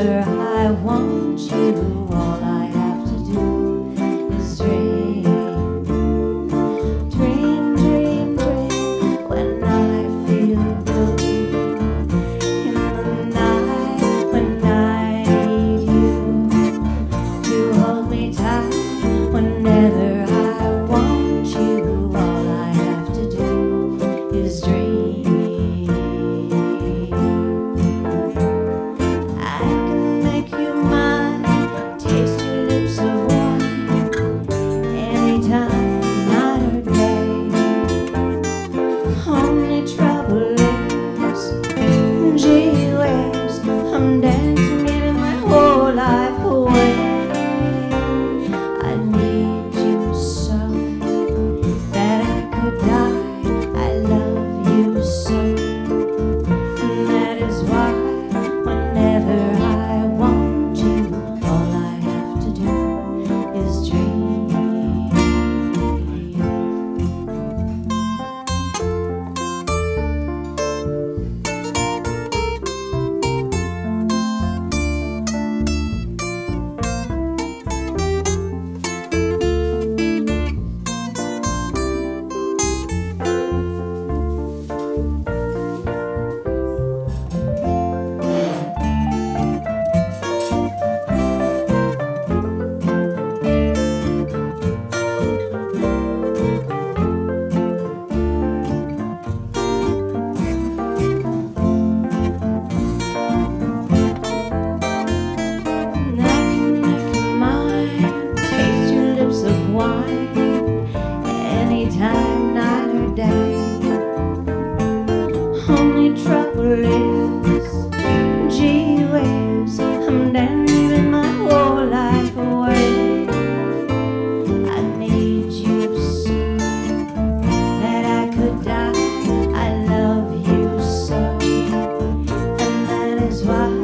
Whenever I want you, all I have to do is dream. Dream, dream, dream when I feel blue. In the night when I need you to hold me tight. Whenever I want you, all I have to do is dream. I'm dancing, giving my whole life away. I need you so that I could die. I love you so, and that is why whenever I want you, all I have to do is dream. Anytime, night or day. Only trouble is, gee whiz, I'm dancing my whole life away. I need you so that I could die. I love you so, and that is why